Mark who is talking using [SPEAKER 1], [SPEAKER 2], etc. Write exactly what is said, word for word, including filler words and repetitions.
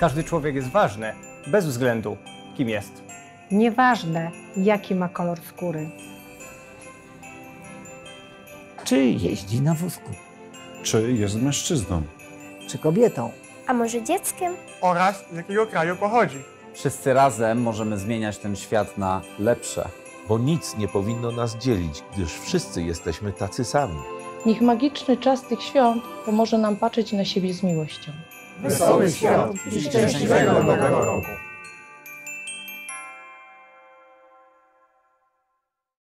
[SPEAKER 1] Każdy człowiek jest ważny, bez względu, kim jest.
[SPEAKER 2] Nieważne, jaki ma kolor skóry.
[SPEAKER 3] Czy jeździ na wózku?
[SPEAKER 4] Czy jest mężczyzną?
[SPEAKER 3] Czy kobietą?
[SPEAKER 5] A może dzieckiem?
[SPEAKER 6] Oraz z jakiego kraju pochodzi.
[SPEAKER 7] Wszyscy razem możemy zmieniać ten świat na lepsze.
[SPEAKER 8] Bo nic nie powinno nas dzielić, gdyż wszyscy jesteśmy tacy sami.
[SPEAKER 9] Niech magiczny czas tych świąt pomoże nam patrzeć na siebie z miłością.
[SPEAKER 6] Wesołych świąt i szczęśliwego Nowego Roku!